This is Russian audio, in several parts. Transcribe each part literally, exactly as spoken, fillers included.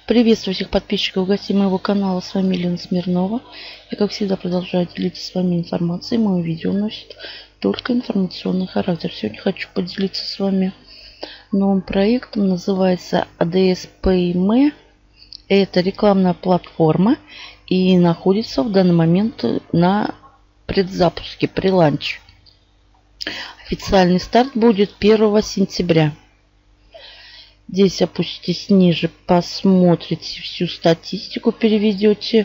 Приветствую всех подписчиков и гостей моего канала. С вами Елена Смирнова. Я, как всегда, продолжаю делиться с вами информацией. Мое видео носит только информационный характер. Сегодня хочу поделиться с вами новым проектом. Называется эй ди эс пэй эм и. Это рекламная платформа и находится в данный момент на предзапуске, преланч. Официальный старт будет первого сентября. Здесь опуститесь ниже, посмотрите всю статистику, переведете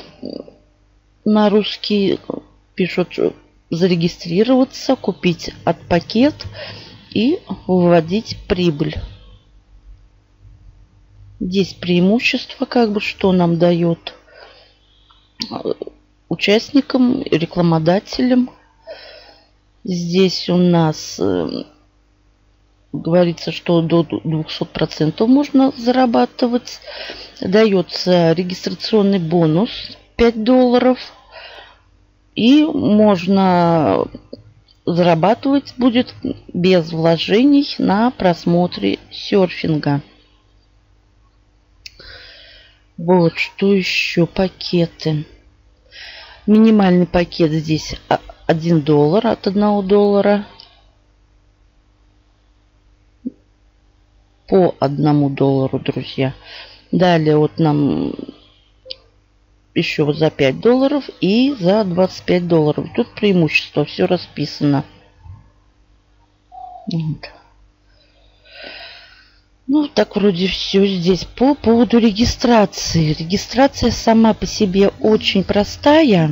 на русский. Пишут зарегистрироваться, купить от пакет и выводить прибыль. Здесь преимущество, как бы, что нам дает участникам, рекламодателям. Здесь у нас говорится, что до двухсот процентов можно зарабатывать. Дается регистрационный бонус пять долларов. И можно зарабатывать будет без вложений на просмотре серфинга. Вот что еще. Пакеты. Минимальный пакет здесь один доллар, от одного доллара. По одному доллару, друзья. Далее вот нам еще за пять долларов и за двадцать пять долларов. Тут преимущество, все расписано. Вот. Ну, так вроде все здесь. По поводу регистрации. Регистрация сама по себе очень простая.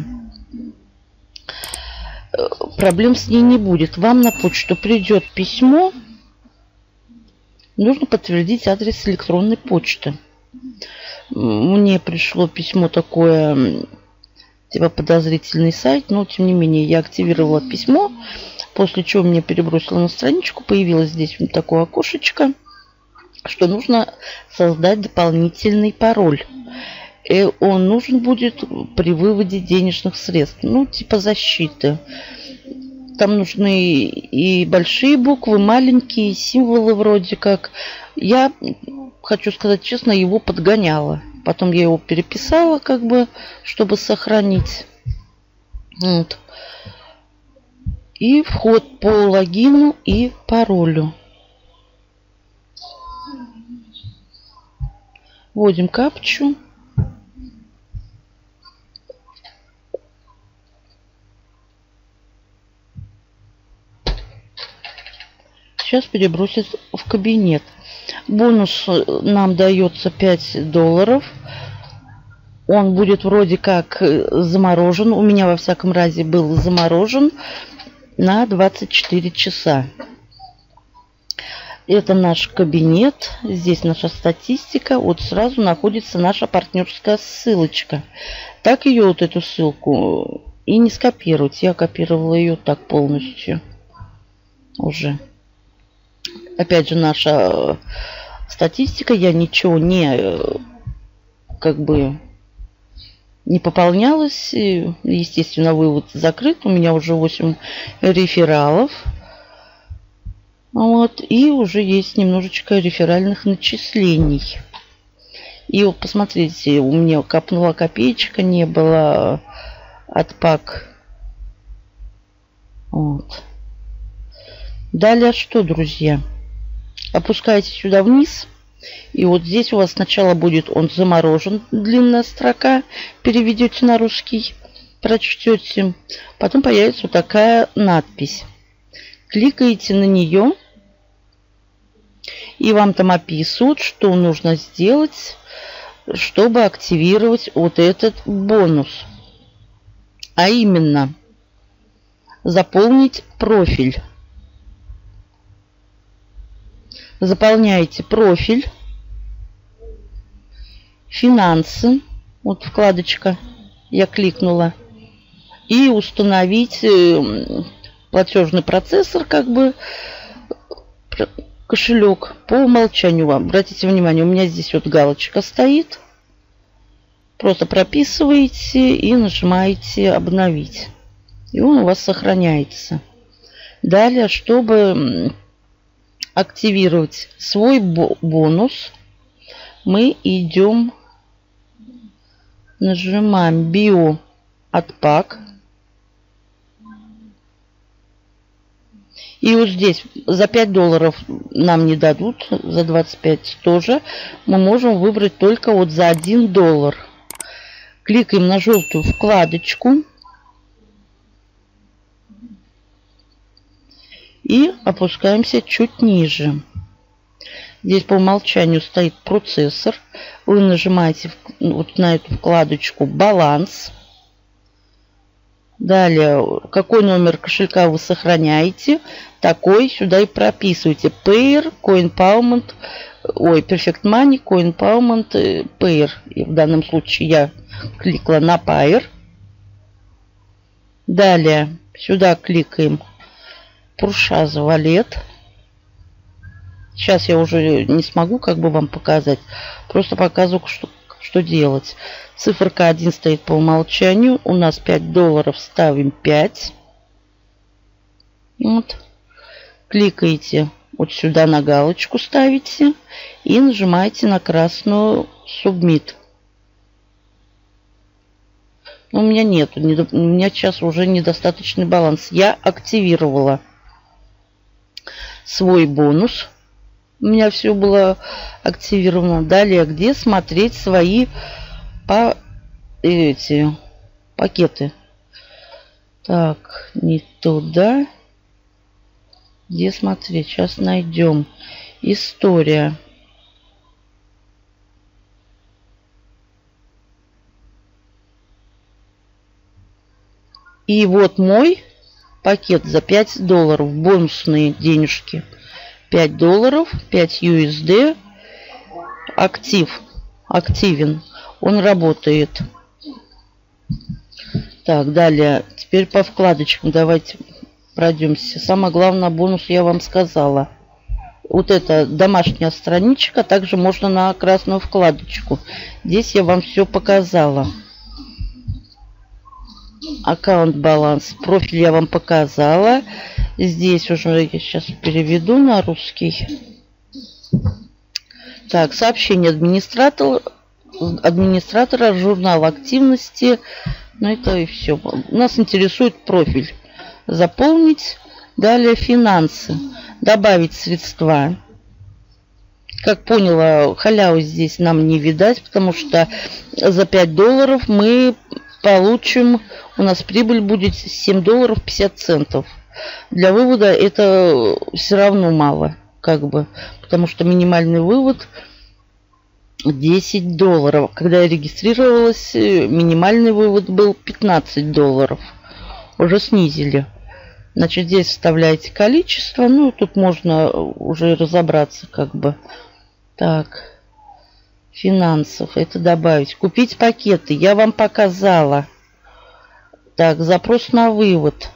Проблем с ней не будет. Вам на почту придет письмо. Нужно подтвердить адрес электронной почты. Мне пришло письмо такое, типа подозрительный сайт, но тем не менее я активировала письмо, после чего меня перебросило на страничку, появилось здесь вот такое окошечко, что нужно создать дополнительный пароль. И он нужен будет при выводе денежных средств, ну типа защиты. Там нужны и большие буквы, маленькие символы вроде как. Я, хочу сказать честно, его подгоняла. Потом я его переписала, как бы, чтобы сохранить. Вот. И вход по логину и паролю. Вводим капчу. Сейчас перебросит в кабинет. Бонус нам дается пять долларов. Он будет вроде как заморожен. У меня во всяком разе был заморожен на двадцать четыре часа. Это наш кабинет. Здесь наша статистика. Вот сразу находится наша партнерская ссылочка. Так ее, вот эту ссылку, и не скопировать. Я копировала ее так полностью уже. Опять же, наша статистика. Я ничего не, как бы, не пополнялась. Естественно, вывод закрыт. У меня уже восемь рефералов. Вот. И уже есть немножечко реферальных начислений. И вот посмотрите, у меня капнула копеечка, не было от пак. Вот. Далее что, друзья? Опускаете сюда вниз. И вот здесь у вас сначала будет он заморожен. Длинная строка. Переведете на русский. Прочтете. Потом появится вот такая надпись. Кликаете на нее. И вам там описывают, что нужно сделать, чтобы активировать вот этот бонус. А именно, заполнить профиль. Заполняете профиль, финансы, вот вкладочка, я кликнула, и установить платежный процессор, как бы кошелек по умолчанию. Вам обратите внимание, у меня здесь вот галочка стоит, просто прописываете и нажимаете обновить, и он у вас сохраняется. Далее, чтобы активировать свой бонус, мы идем, нажимаем Bio Отпак. И вот здесь за пять долларов нам не дадут, за двадцать пять тоже. Мы можем выбрать только вот за один доллар. Кликаем на желтую вкладочку. И опускаемся чуть ниже. Здесь по умолчанию стоит процессор. Вы нажимаете вот на эту вкладочку «Баланс». Далее, какой номер кошелька вы сохраняете, такой сюда и прописываете. Payer, CoinPalmment, ой, Perfect Money, CoinPalmment, Payer. И в данном случае я кликала на Payer. Далее, сюда кликаем Purchase Wallet. Сейчас я уже не смогу как бы вам показать. Просто показываю, что, что делать. Циферка один стоит по умолчанию. У нас пять долларов. Ставим пять. Вот. Кликаете вот сюда на галочку, ставите. И нажимаете на красную Submit. Но у меня нет. У меня сейчас уже недостаточный баланс. Я активировала свой бонус. У меня все было активировано. Далее, где смотреть свои по эти пакеты. Так, не туда. Где смотреть? Сейчас найдем. История. И вот мой пакет за пять долларов. Бонусные денежки. пять долларов, пять ю эс ди. Актив. Активен. Он работает. Так, далее. Теперь по вкладочкам. Давайте пройдемся. Самое главное, бонус я вам сказала. Вот это домашняя страничка. Также можно на красную вкладочку. Здесь я вам все показала. Аккаунт баланс. Профиль я вам показала. Здесь уже я сейчас переведу на русский. Так, сообщение администратора, администратора, журнал активности. Ну, это и все. Нас интересует профиль. Заполнить. Далее финансы. Добавить средства. Как поняла, халявы здесь нам не видать, потому что за пять долларов мы получим, у нас прибыль будет семь долларов пятьдесят центов. Для вывода это все равно мало, как бы, потому что минимальный вывод десять долларов. Когда я регистрировалась, минимальный вывод был пятнадцать долларов. Уже снизили. Значит, здесь вставляете количество. Ну, тут можно уже разобраться, как бы. Так. Финансов. Это добавить. Купить пакеты. Я вам показала. Так, запрос на вывод.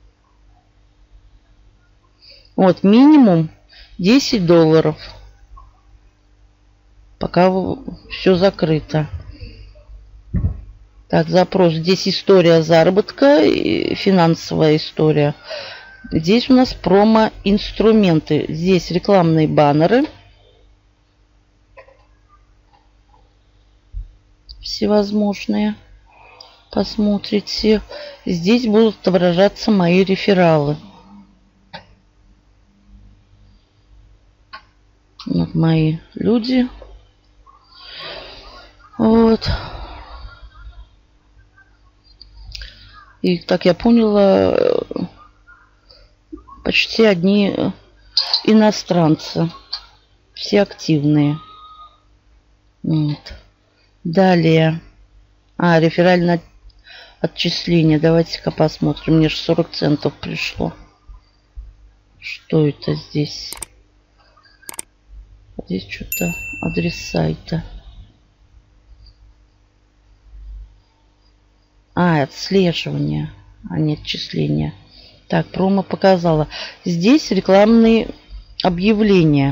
Вот, минимум десять долларов. Пока все закрыто. Так, запрос. Здесь история заработка, финансовая история. Здесь у нас промо-инструменты. Здесь рекламные баннеры. Всевозможные. Посмотрите. Здесь будут отображаться мои рефералы. Вот мои люди. Вот. И, так я поняла, почти одни иностранцы. Все активные. Вот. Далее. А, реферальное отчисление. Давайте-ка посмотрим. Мне же сорок центов пришло. Что это здесь? Здесь что-то адрес сайта. А, отслеживание, а не отчисление. Так, промо показала. Здесь рекламные объявления.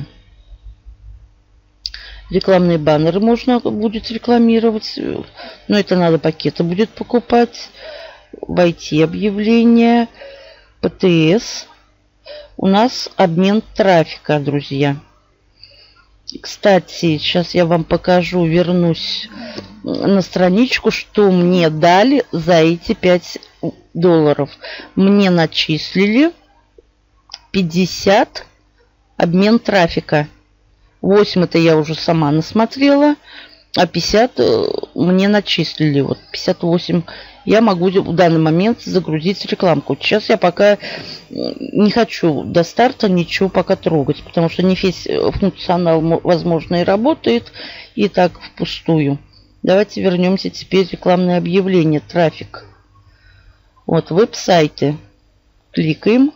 Рекламные баннеры можно будет рекламировать. Но это надо пакеты будет покупать. Войти объявления. пэ тэ эс. У нас обмен трафика, друзья. Кстати, сейчас я вам покажу, вернусь на страничку, что мне дали за эти пять долларов. Мне начислили пятьдесят обмен трафика. восемь это я уже сама насмотрела, а пятьдесят мне начислили. Вот пятьдесят восемь я могу в данный момент загрузить рекламку. Сейчас я пока не хочу до старта ничего пока трогать, потому что не весь функционал, возможно, и работает, и так впустую. Давайте вернемся теперь рекламное объявление, трафик. Вот веб-сайты. Кликаем.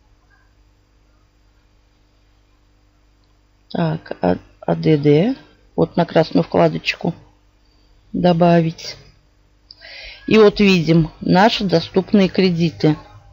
Так, АДД. Вот на красную вкладочку добавить. И вот видим наши доступные кредиты.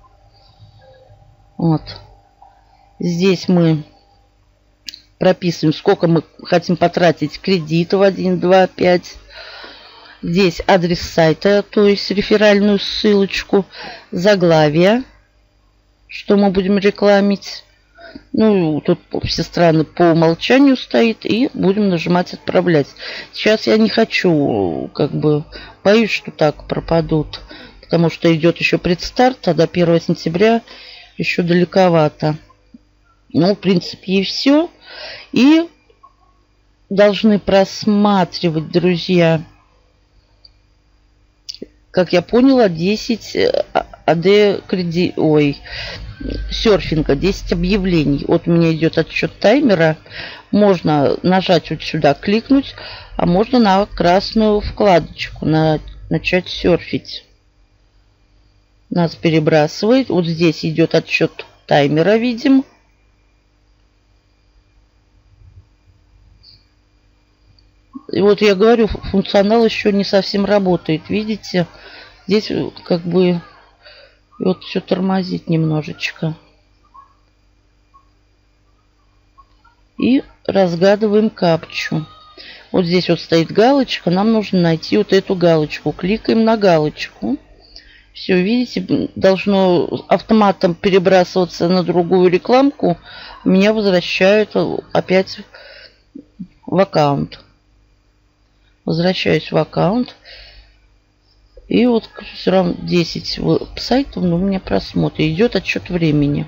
Вот. Здесь мы прописываем, сколько мы хотим потратить кредитов. один, два, пять. Здесь адрес сайта, то есть реферальную ссылочку. Заглавие, что мы будем рекламить. Ну, тут все страны по умолчанию стоит. И будем нажимать «Отправлять». Сейчас я не хочу, как бы, боюсь, что так пропадут. Потому что идет еще предстарт, а до первого сентября еще далековато. Ну, в принципе, и все. И должны просматривать, друзья, как я поняла, десять АД кредит, ой, серфинга, десять объявлений. Вот у меня идет отсчет таймера. Можно нажать вот сюда, кликнуть, а можно на красную вкладочку, на начать серфить. Нас перебрасывает. Вот здесь идет отсчет таймера, видим. И вот я говорю, функционал еще не совсем работает. Видите? Здесь как бы вот все тормозит немножечко. И разгадываем капчу. Вот здесь вот стоит галочка. Нам нужно найти вот эту галочку. Кликаем на галочку. Все, видите, должно автоматом перебрасываться на другую рекламку. Меня возвращают опять в аккаунт. Возвращаюсь в аккаунт. И вот все равно десять сайтов, но у меня просмотр. Идет отсчет времени.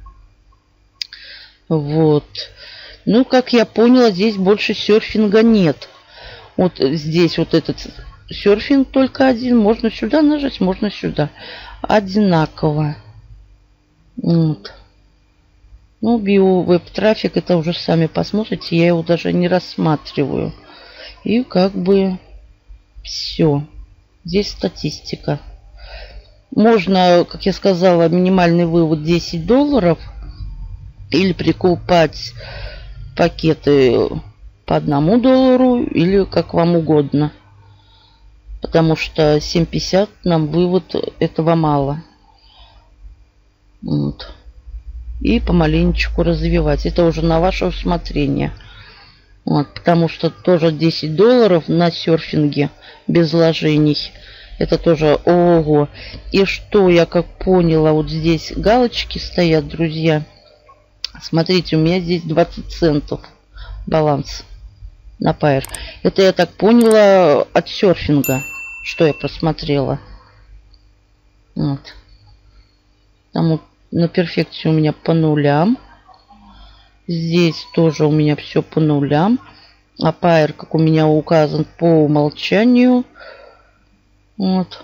Вот. Ну, как я поняла, здесь больше серфинга нет. Вот здесь вот этот серфинг только один. Можно сюда нажать, можно сюда. Одинаково. Вот. Ну, био-веб-трафик, это уже сами посмотрите. Я его даже не рассматриваю. И как бы все. Здесь статистика. Можно, как я сказала, минимальный вывод десять долларов. Или прикупать пакеты по одному доллару. Или как вам угодно. Потому что семь пятьдесят нам вывод этого мало. Вот. И помаленечку развивать. Это уже на ваше усмотрение. Вот, потому что тоже десять долларов на серфинге без вложений. Это тоже ого. И что я как поняла, вот здесь галочки стоят, друзья. Смотрите, у меня здесь двадцать центов баланс на Payeer. Это я так поняла от серфинга, что я просмотрела. Вот. Там вот на перфекте у меня по нулям. Здесь тоже у меня все по нулям. А Payeer, как у меня указан по умолчанию. Вот.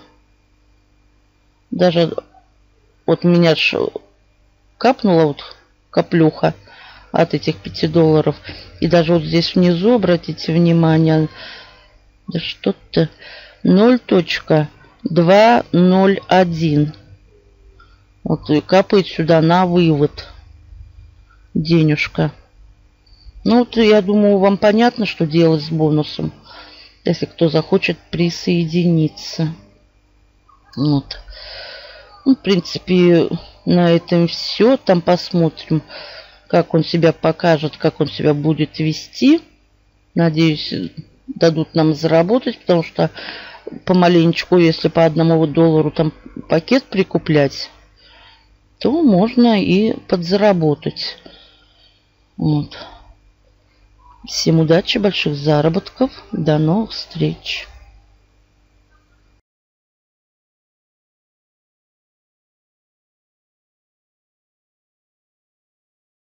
Даже вот у меня капнула вот каплюха от этих пяти долларов. И даже вот здесь внизу, обратите внимание, да что-то ноль точка двести один. Вот и капает сюда на вывод денежка. Ну вот я думаю, вам понятно, что делать с бонусом, если кто захочет присоединиться. Вот. Ну, в принципе, на этом все. Там посмотрим, как он себя покажет, как он себя будет вести. Надеюсь, дадут нам заработать, потому что помаленечку, если по одному доллару там пакет прикуплять, то можно и подзаработать. Вот. Всем удачи, больших заработков. До новых встреч.